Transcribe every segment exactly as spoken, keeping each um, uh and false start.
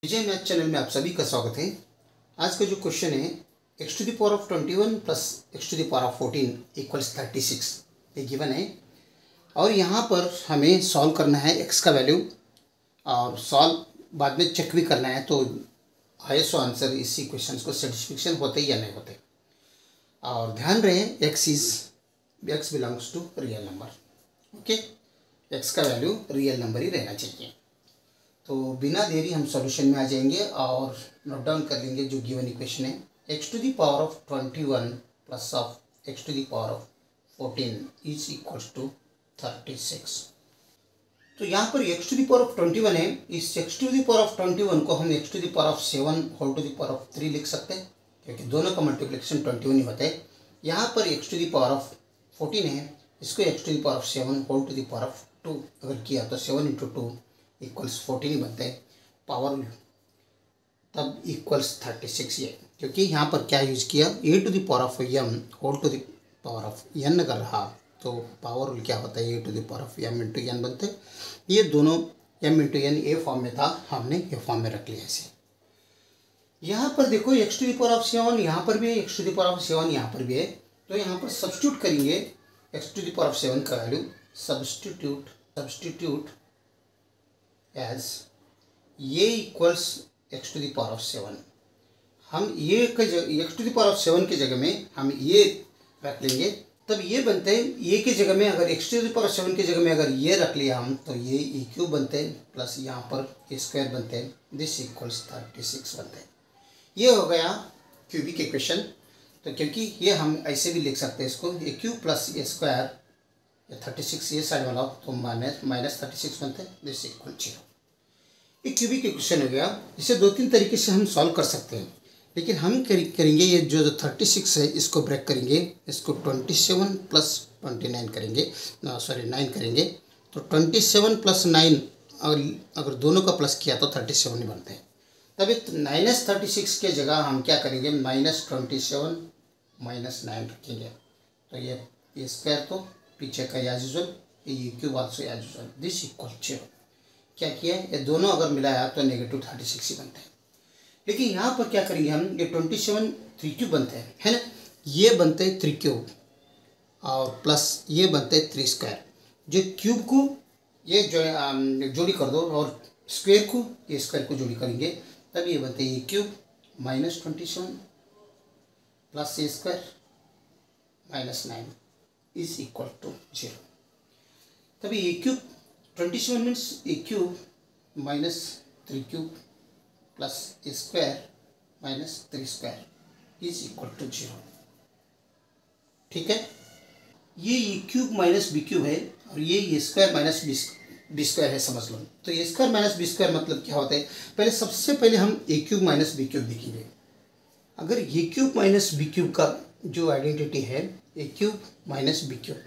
विजय math channel में आप सभी का स्वागत है। आज का जो क्वेश्चन है x to the power of twenty one plus x to the power of fourteen equals thirty six ये गिवन है और यहाँ पर हमें सॉल्व करना है एक्स का वैल्यू और सॉल्व बाद में चेक भी करना है तो आए सो आंसर इसी क्वेश्चन को सेटिस्फिक्शन होते या नहीं होते। और ध्यान रहे x is x belongs to real number. Okay, x का वैल्यू रियल नंबर ही रहना चाहिए। तो बिना देरी हम सॉल्यूशन में आ जाएंगे और नोट डाउन कर लेंगे जो गिवन इक्वेशन है x to the power of twenty one plus of x to the power of fourteen is equals to thirty six. तो यहाँ पर x to the power of twenty one है, इस x to the power of twenty one को हम x to the power of seven whole to the power of three लिख सकते हैं क्योंकि दोनों का मल्टीप्लिकेशन ट्वेंटी वन ही होता है। यहाँ पर x to the power of fourteen है, इसको x to the power of seven whole to the power of two अगर किया तो seven into two equals fourteen ही बनते हैं, पावर तब इक्वल्स थर्टी सिक्स ये क्योंकि यहाँ पर क्या यूज किया a to the power of m whole to the power of n अगर रहा तो पावर रूल क्या होता है a to the power of m into n बनते। ये दोनों m into n a form में था, हमने ए फॉर्म में रख लिया इसे। यहाँ पर देखो x to the power of seven यहाँ पर भी है, x to the power of seven यहाँ पर भी है। तो यहाँ पर सब्स्टिट्यूट करेंगे x to the power of seven का वैल्यू सब्स्टिट्यूट सब्स्टिट्यूट एज ये equals x to the power of seven. हम ये के जगह x to the power of seven की जगह में हम ये रख लेंगे तब ये बनते हैं ये की जगह में अगर x to the power seven की जगह में अगर ये रख लिया हम तो ये ई क्यूब बनते हैं प्लस यहाँ पर स्क्वायर बनते हैं, दिस इक्वल्स थर्टी सिक्स बनते हैं। ये हो गया क्यूबिक इक्वेशन। तो क्योंकि ये हम ऐसे भी लिख सकते हैं इसको a cube plus a square या थर्टी सिक्स ये साइड वाला तो माइनस माइनस थर्टी सिक्स बनते हैं, दिस इक्वल जीरो। एक क्यूबिक इक्वेशन हो गया। इसे दो तीन तरीके से हम सॉल्व कर सकते हैं लेकिन हम करेंगे ये जो जो थर्टी सिक्स है इसको ब्रेक करेंगे, इसको twenty seven plus twenty nine करेंगे, सॉरी नाइन करेंगे। तो ट्वेंटी सेवन प्लस नाइन अगर अगर दोनों का प्लस किया तो थर्टी सेवन ही बनते हैं। तभी माइनस थर्टी सिक्स के जगह हम क्या करेंगे minus twenty seven minus nine रखेंगे। तो ये ये स्क्वायर तो पीछे का एज यूजुअल, ये cube also as usual, this equal zero. क्या किया ये दोनों अगर मिलाया तो नेगेटिव थर्टी सिक्स ही बनते हैं। लेकिन यहाँ पर क्या करेंगे हम ये ट्वेंटी सेवन थ्री क्यूब बनते हैं है ना, ये बनते हैं थ्री क्यूब और प्लस ये बनते हैं थ्री स्क्वायर। जो क्यूब को ये जो जोड़ी कर दो और स्क्वायर को ये स्क्वायर को जोड़ी करेंगे तब ये बनते हैं ये cube minus twenty seven plus ये square minus nine is equal to zero. तभी a cube twenty seven means a cube minus three cube plus a square minus three square is equal to zero. ठीक है, ये a cube minus b cube है और ये a square minus b b square है, समझ लो। तो a square minus b square मतलब क्या होता है, पहले सबसे पहले हम a cube minus b cube देखेंगे। अगर a cube minus b cube का जो आइडेंटिटी है a cube minus b cube,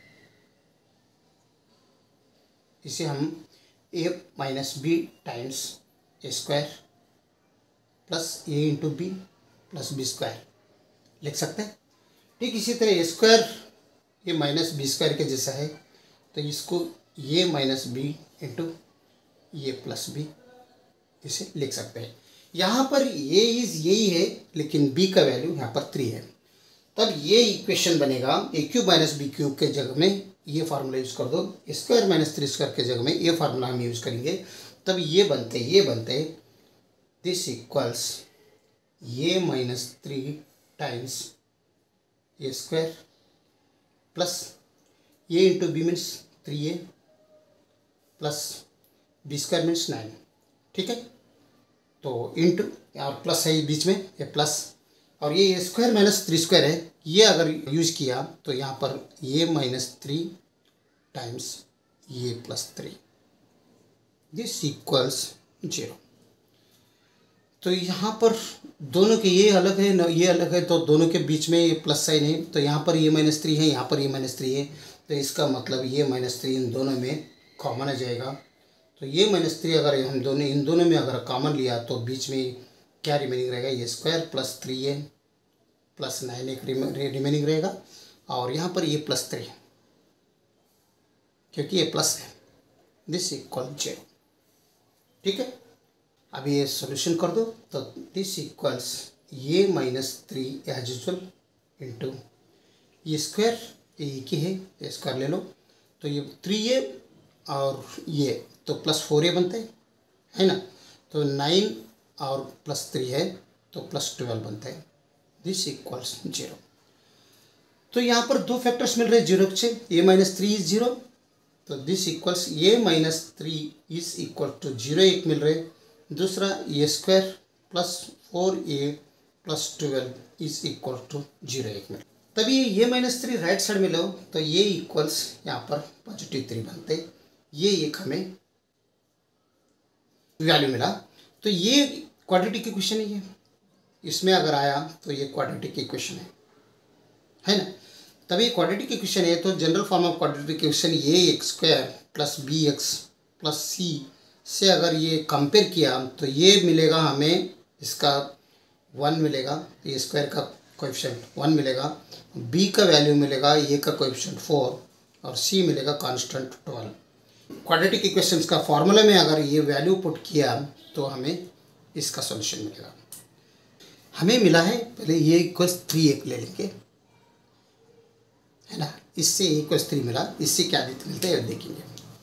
इसे हम a minus b times a square plus a into b plus b square लिख सकते हैं। ठीक इसी तरह ए स्क्वायर ये माइनस बी स्क्वायर के जैसा है तो इसको a minus b into a plus b इसे लिख सकते हैं। यहाँ पर ए इज यही है लेकिन बी का वैल्यू यहाँ पर थ्री है। तब ये इक्वेशन बनेगा a cube minus b cube के जगह में ये फार्मूला यूज़ कर दो, स्क्वायर माइनस थ्री स्क्वायर के जगह में ये फार्मूला हम यूज़ करेंगे। तब ये बनते ये बनते दिस इक्वल्स ये minus three times a square plus ये into b means three a plus b square means nine. ठीक है, तो इंटू और प्लस है बीच में ये प्लस और ये a square minus three square है, ये अगर यूज किया तो यहाँ पर ये माइनस थ्री टाइम्स ये plus three this equals zero. तो यहाँ पर दोनों के ये अलग है न ये अलग है तो दोनों के बीच में ये प्लस साइन है। तो यहाँ पर ये माइनस थ्री है, यहाँ पर ये माइनस थ्री है तो इसका मतलब ये माइनस थ्री इन दोनों में कॉमन आ जाएगा। तो ये माइनस थ्री अगर हम दोनों इन दोनों में अगर कॉमन लिया तो बीच में क्या रिमेनिंग रहेगा ये स्क्वायर प्लस थ्री है प्लस नाइन एक रिमेनिंग रहेगा और यहाँ पर ये प्लस थ्री क्योंकि ये प्लस है, दिस इक्वल जीरो। ठीक है, अब ये सॉल्यूशन कर दो तो this equals a minus three as usual into ये स्क्वायर, ये एक ही है, ये स्क्वायर ले लो तो ये थ्री ए और ये तो प्लस फोर ए बनता है है ना, तो नाइन और प्लस थ्री है तो प्लस ट्वेल्व बनता है, दिस इक्वल्स जीरो। तो यहाँ पर दो फैक्टर्स मिल रहे हैं जीरो से, a minus three is zero, तो this equals a minus three is equal to zero एक मिल रहे, दूसरा a square plus four a plus twelve is equal to zero एक मिल। तभी ये माइनस थ्री राइट साइड में लो तो ये इक्वल्स यहाँ पर पॉजिटिव थ्री बनते, ये एक हमें वैल्यू मिला। तो ये क्वाड्रेटिक इक्वेशन है, ये इसमें अगर आया तो ये क्वाड्रेटिक इक्वेशन है है ना। तभी क्वाड्रेटिक इक्वेशन है तो general form of quadratic equation a x square plus b x plus c से अगर ये कंपेयर किया तो ये मिलेगा हमें, इसका वन मिलेगा, ए स्क्वायर का कोएफिशिएंट वन मिलेगा, बी का वैल्यू मिलेगा ए का कोएफिशिएंट फोर और सी मिलेगा कांस्टेंट ट्वेल्व। क्वाड्रेटिक इक्वेशंस का फॉर्मूला में अगर ये वैल्यू पुट किया तो हमें इसका सॉल्यूशन मिलेगा। हमें मिला है, पहले ये इक्वल्स थ्री एक ले लेंगे है ना, इससे इक्वल्स थ्री मिला, इससे क्या मिलते हैं देखेंगे।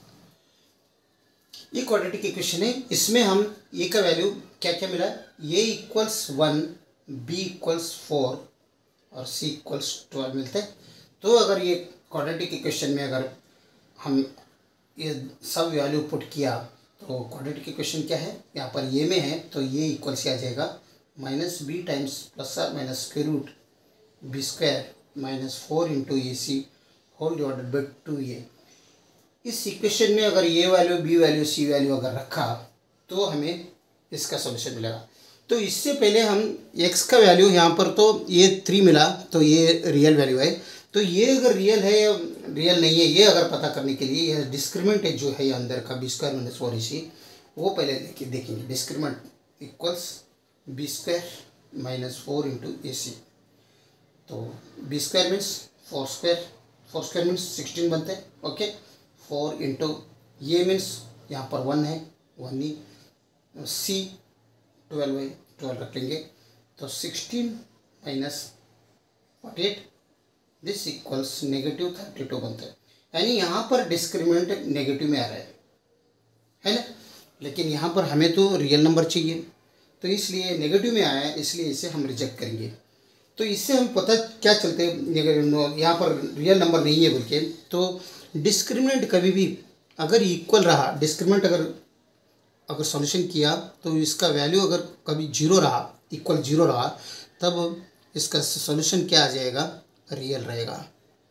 ये क्वाड्रेटिक इक्वेशन है, इसमें हम ए का वैल्यू क्या क्या मिला, a equals one, b equals four और सी इक्वल्स ट्वेल्व मिलते हैं। तो अगर ये क्वाड्रेटिक इक्वेशन में अगर हम ये सब वैल्यू पुट किया तो क्वाड्रेटिक इक्वेशन क्या है, यहाँ पर ये में है तो ये इक्वल्स आ जाएगा minus b times plus or minus square root b square minus four into a c whole divided by two a. इस इक्वेशन में अगर ये value b value c value अगर रखा तो हमें इसका सॉल्यूशन मिलेगा। तो इससे पहले हम x का वैल्यू यहाँ पर तो ये थ्री मिला तो ये रियल वैल्यू है, तो ये अगर रियल है या रियल नहीं है ये अगर पता करने के लिए यह डिस्क्रिमिनेंट जो है अंदर का b square minus four a c वो पहले देखें देखेंगे। Discriminant equals b square minus four into a c, तो b square means four square, four square means sixteen बनते हैं, ओके। फोर इंटू ये मीन्स यहाँ पर वन है, वन ही, सी ट्वेल्व है, ट्वेल्व रख लेंगे तो sixteen minus forty eight this equals negative thirty two बनता है। यानी यहाँ पर डिस्क्रिमिनेंट नेगेटिव में आ रहा है है ना, लेकिन यहाँ पर हमें तो रियल नंबर चाहिए तो इसलिए नेगेटिव में आया है, इसलिए इसे हम रिजेक्ट करेंगे। तो इससे हम पता क्या चलते हैं यहाँ पर रियल नंबर नहीं है बोल के, तो डिस्क्रिमिनेंट कभी भी अगर इक्वल रहा, डिस्क्रिमिनेंट अगर अगर सॉल्यूशन किया तो इसका वैल्यू अगर कभी जीरो रहा, इक्वल जीरो रहा, तब इसका सॉल्यूशन क्या आ जाएगा, रियल रहेगा,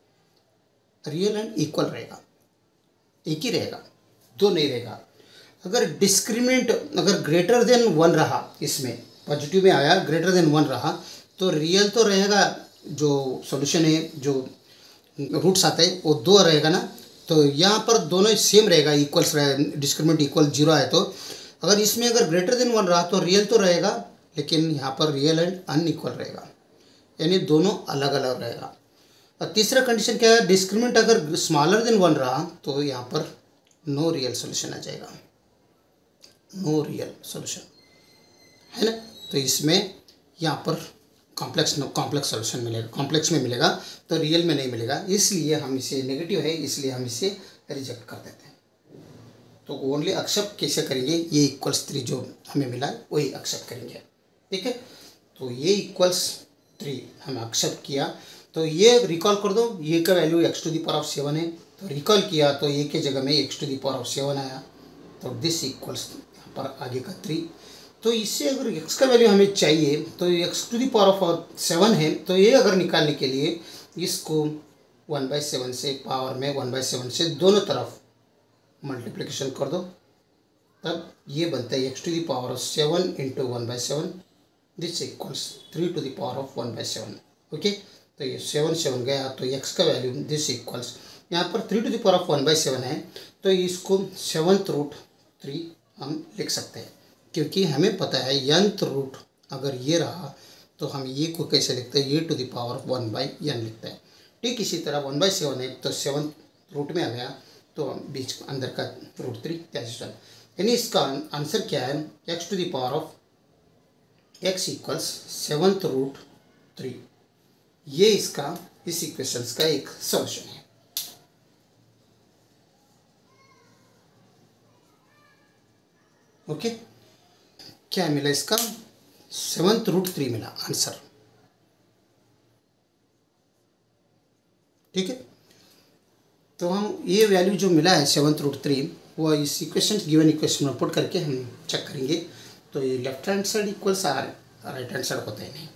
रियल एंड इक्वल रहेगा, एक ही रहेगा, दो नहीं रहेगा। अगर डिस्क्रिमिनेंट अगर ग्रेटर देन वन रहा, इसमें पॉजिटिव में आया ग्रेटर देन वन रहा तो रियल तो रहेगा, जो सॉल्यूशन है जो रूट्स आते हैं वो दो रहेगा ना, तो यहाँ पर दोनों सेम रहेगा, इक्वल्स रहेगा, डिस्क्रिमिनेंट इक्वल जीरो है। तो अगर इसमें अगर ग्रेटर देन वन रहा तो रियल तो रहेगा लेकिन यहाँ पर रियल एंड अनइक्वल रहेगा, यानी दोनों अलग अलग रहेगा। और तीसरा कंडीशन क्या है, डिस्क्रिमिनेंट अगर स्मॉलर देन वन रहा तो यहाँ पर नो रियल सोल्यूशन आ जाएगा, नो रियल सोल्यूशन है ना। तो इसमें यहाँ पर कॉम्प्लेक्स कॉम्प्लेक्स सॉल्यूशन मिलेगा, कॉम्प्लेक्स में मिलेगा तो रियल में नहीं मिलेगा, इसलिए हम इसे नेगेटिव है इसलिए हम इसे रिजेक्ट कर देते हैं। तो ओनली एक्सेप्ट कैसे करेंगे, ये इक्वल्स थ्री जो हमें मिला है वही एक्सेप्ट करेंगे, ठीक है। तो ये इक्वल्स थ्री हमें एक्सेप्ट किया तो ये रिकॉल कर दो, ये का value x to the power of seven है तो रिकॉल किया तो ये के जगह में x to the power of seven आया, तो दिस इक्वल्स यहाँ पर आगे का थ्री। तो इससे अगर x का वैल्यू हमें चाहिए तो x to the power of seven है, तो ये अगर निकालने के लिए इसको वन बाई सेवन से पावर में वन बाई सेवन से दोनों तरफ मल्टीप्लिकेशन कर दो, तब ये बनता है x to the power of seven into one by seven this equals three to the power of one by seven, okay. तो ये सेवन सेवन गया तो x का वैल्यू दिस इक्वल्स यहाँ पर three to the power of one by seven है तो इसको सेवन्थ रूट थ्री हम लिख सकते हैं, क्योंकि हमें पता है यंथ रूट अगर ये रहा तो हम ये को कैसे लिखते हैं, ये to the power of one by n लिखते हैं। ठीक इसी तरह वन बाई सेवन है तो सेवन रूट में आ गया तो बीच अंदर का रूट थ्री कैसे। यानी इसका आंसर क्या है, x to the power of x equals seventh root three. ये इसका इस इक्वेशंस का एक सॉल्यूशन है। ओके, क्या मिला इसका, सेवन्थ रूट थ्री मिला आंसर। ठीक है, तो हम ये वैल्यू जो मिला है सेवन्थ रूट थ्री, वो इस इक्वेशन गिवन इक्वेशन में पुट करके हम चेक करेंगे। तो ये left hand side equals or right hand side होता है नहीं।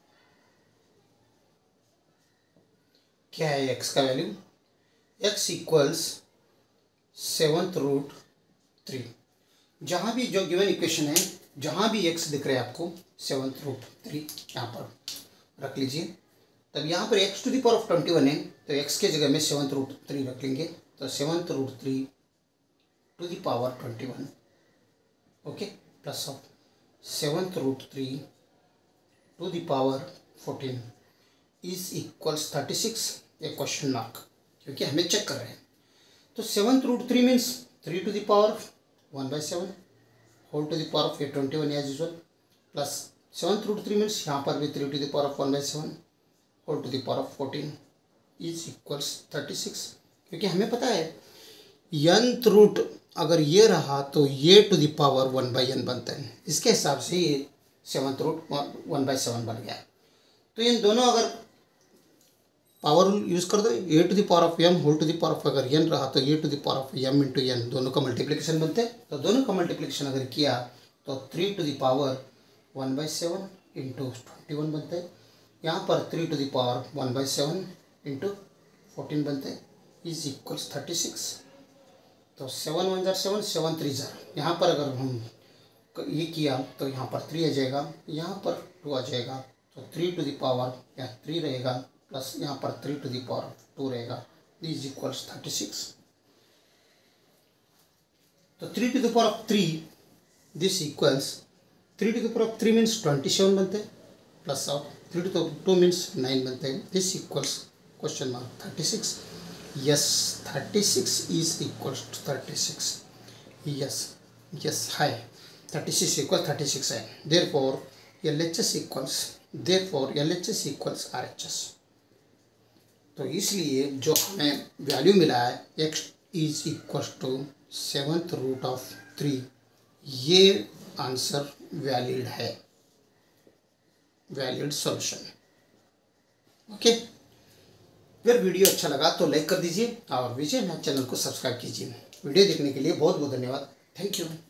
क्या है एक्स का value, x equals seventh root three. जहाँ भी जो गिवन इक्वेशन है, जहाँ भी एक्स दिख रहा है आपको, सेवन्थ रूट थ्री यहाँ पर रख लीजिए। तब यहाँ पर x to the power of twenty one है, तो एक्स के जगह में सेवन्थ रूट थ्री रख लेंगे। तो seventh root three to the power twenty one, okay, plus of seventh root three to the power fourteen is equals thirty six, a question mark, क्योंकि हमें चेक कर रहे हैं। तो seventh root three means three to the power one by seven whole to the power of a twenty one as usual, plus seventh root three means यहाँ पर भी three to the power of one by seven whole to the power of fourteen is equals thirty six. क्योंकि हमें पता है nth root अगर ये रहा तो ये to the power one by n बनता है। इसके हिसाब से ये seventh root one by seven बन गया। तो इन दोनों अगर पावर यूज़ कर दो, a to the power of m whole to the power of, अगर एन रहा तो a to the power of m into n, दोनों का मल्टीप्लिकेशन बनते हैं। तो दोनों का मल्टीप्लिकेशन अगर किया तो three to the power one by seven into twenty one बनता है। यहाँ पर three to the power one by seven into fourteen बनते हैं इज इक्वल्स थर्टी सिक्स। तो सेवन वन जार सेवन, सेवन थ्री जार, यहाँ पर अगर हम ये किया तो यहाँ पर थ्री आ जाएगा, यहाँ पर टू आ जाएगा। तो थ्री टू द पावर यहाँ थ्री रहेगा, प्लस यहाँ पर three to the power two रहेगा इज इक्वल्स थर्टी सिक्स। तो three to the power of three this equals three to the power of three means twenty seven बनते हैं, plus of three to the two means nine बनते हैं। This equals question mark thirty six. Yes, thirty six is equals to thirty six. Yes yes है, thirty six equal thirty six है। Therefore L H S equals therefore L H S equals R H S. तो इसलिए जो हमें value मिला है X is equal to seventh root of three, ये answer valid है, valid solution. Okay, अगर वीडियो अच्छा लगा तो लाइक कर दीजिए और विजय मैथ चैनल को सब्सक्राइब कीजिए। वीडियो देखने के लिए बहुत बहुत धन्यवाद। Thank you.